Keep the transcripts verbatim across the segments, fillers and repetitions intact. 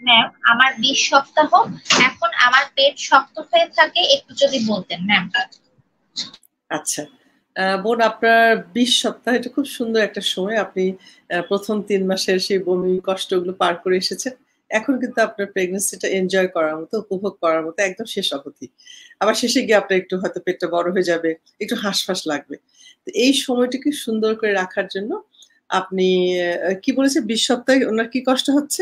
Ma'am আমার বিশ সপ্তাহ, এখন আমার পেট শক্ত হয়ে থাকে, একটু যদি বলতেন ম্যাম। আচ্ছা বোন, আপনার বিশ সপ্তাহ এটা খুব সুন্দর একটা সময়। আপনি প্রথম তিন মাসের সেই বমি কষ্টগুলো পার করে এসেছেন। এখন কিন্তু আপনার প্রেগনেন্সিটা এনজয় করার মতো, উপভোগ করার মতো একদম শেষ অবধি। আবার শেষে গিয়ে আপনার একটু হয়তো পেটটা বড় হয়ে যাবে, একটু হাঁসফাঁস লাগবে। তো এই সময়টিকে সুন্দর করে রাখার জন্য আপনি কি বলেছে, বিশ সপ্তাহে ওনার কি কষ্ট হচ্ছে?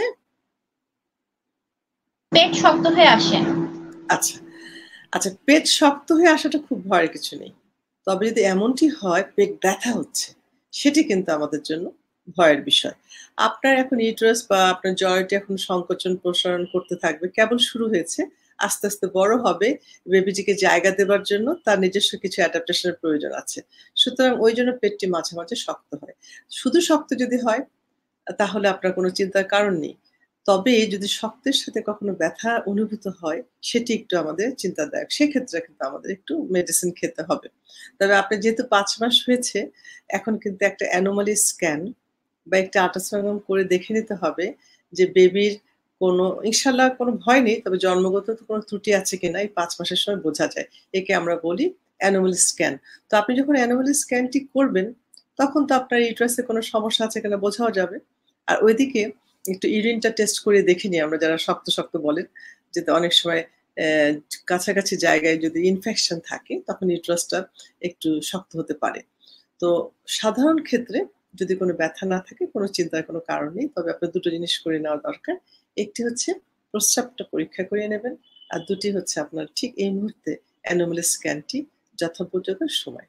পেট শক্ত হয়ে আসে। আচ্ছা আচ্ছা, পেট শক্ত হয়ে আসাটা খুব ভয়ের কিছু নেই। তবে যদি এমনটি হয় পেট ব্যথা হচ্ছে, সেটি কিন্তু আমাদের জন্য ভয়ের বিষয়। আপনার এখন ইউটেরাস বা আপনার জরায়ুটি এখন সংকোচন প্রসারণ করতে থাকবে, কেবল শুরু হয়েছে, আস্তে আস্তে বড় হবে। বেবিটিকে জায়গা দেবার জন্য তার নিজস্ব কিছু অ্যাডাপ্টেশনের প্রয়োজন আছে। সুতরাং ওই জন্য পেটটি মাঝে মাঝে শক্ত হয়। শুধু শক্ত যদি হয় তাহলে আপনার কোনো চিন্তার কারণ নেই। তবে যদি শক্তের সাথে কখনো ব্যথা অনুভূত হয়, সেটি একটু আমাদের চিন্তাদায়ক। সেক্ষেত্রে কিন্তু আমাদের একটু মেডিসিন খেতে হবে। তবে আপনার যেহেতু পাঁচ মাস হয়েছে, এখন কিন্তু একটা অ্যানোমালি স্ক্যান বা একটা আল্ট্রাসাউন্ড করে দেখে নিতে হবে যে বেবির কোনো, ইনশাআল্লাহ কোনো ভয় নেই, তবে জন্মগত কোনো ত্রুটি আছে কিনা এই পাঁচ মাসের সময় বোঝা যায়। একে আমরা বলি অ্যানোমালি স্ক্যান। তো আপনি যখন অ্যানোমালি স্ক্যানটি করবেন, তখন তো আপনার ইউটেরাসে কোনো সমস্যা আছে কিনা বোঝাও যাবে। আর ওইদিকে একটু ইউরিনটা টেস্ট করে দেখে নিই আমরা, যারা শক্ত শক্ত বলেন, যে অনেক সময় কাছাকাছি জায়গায় যদি ইনফেকশন থাকে তখন ইউটেরাসটা একটু শক্ত হতে পারে। তো সাধারণ ক্ষেত্রে যদি কোনো ব্যথা না থাকে, কোনো চিন্তার কোনো কারণ নেই। তবে আপনার দুটো জিনিস করে নেওয়া দরকার। একটি হচ্ছে প্রস্রাবটা পরীক্ষা করিয়ে নেবেন, আর দুটি হচ্ছে আপনার ঠিক এই মুহূর্তে অ্যানোমালি স্ক্যানটি যথোপযোগ্য সময়।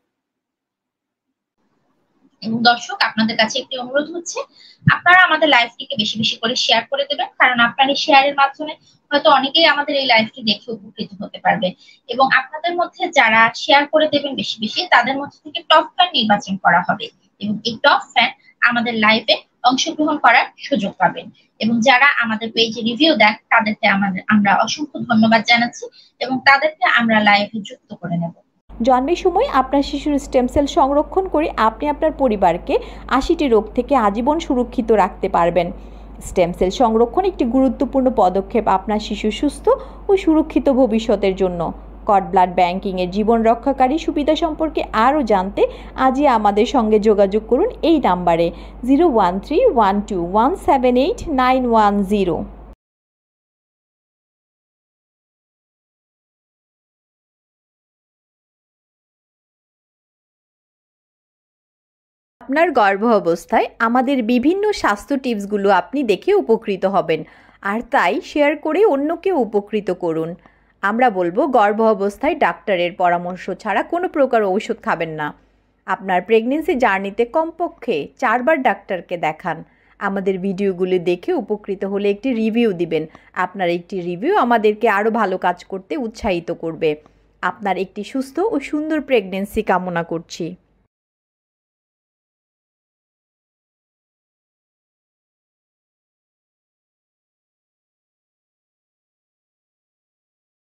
এবং দর্শক আপনাদের কাছে একটি অনুরোধ হচ্ছে, আপনারা আমাদের লাইভটিকে বেশি বেশি করে শেয়ার করে দেবেন, কারণ আপনার এই শেয়ারের মাধ্যমে হয়তো অনেকেই আমাদের এই লাইভটি দেখে উপকৃত হতে পারবে। এবং আপনাদের মধ্যে যারা শেয়ার করে দেবেন বেশি বেশি, তাদের মধ্যে থেকে টপ ফ্যান নির্বাচন করা হবে এবং এই টপ ফ্যান আমাদের লাইভে অংশগ্রহণ করার সুযোগ পাবেন। এবং যারা আমাদের পেজে রিভিউ দেন তাদেরকে আমাদের আমরা অসংখ্য ধন্যবাদ জানাচ্ছি এবং তাদেরকে আমরা লাইভে যুক্ত করে নেব। জন্মের সময় আপনার শিশুর স্টেম সেল সংরক্ষণ করে আপনি আপনার পরিবারকে আশিটি রোগ থেকে আজীবন সুরক্ষিত রাখতে পারবেন। স্টেম সেল সংরক্ষণ একটি গুরুত্বপূর্ণ পদক্ষেপ আপনার শিশুর সুস্থ ও সুরক্ষিত ভবিষ্যতের জন্য। কর্ড ব্লাড ব্যাংকিংয়ের জীবন রক্ষাকারী সুবিধা সম্পর্কে আরও জানতে আজই আমাদের সঙ্গে যোগাযোগ করুন এই নাম্বারে zero one three one two one seven eight nine one zero. আপনার গর্ভ অবস্থায় আমাদের বিভিন্ন স্বাস্থ্য টিপসগুলো আপনি দেখে উপকৃত হবেন, আর তাই শেয়ার করে অন্যকে উপকৃত করুন। আমরা বলবো গর্ভ অবস্থায় ডাক্তারের পরামর্শ ছাড়া কোনো প্রকার ঔষধ খাবেন না। আপনার প্রেগনেন্সি জার্নিতে কমপক্ষে চারবার ডাক্তারকে দেখান। আমাদের ভিডিওগুলি দেখে উপকৃত হলে একটি রিভিউ দিবেন। আপনার একটি রিভিউ আমাদেরকে আরও ভালো কাজ করতে উৎসাহিত করবে। আপনার একটি সুস্থ ও সুন্দর প্রেগনেন্সি কামনা করছি।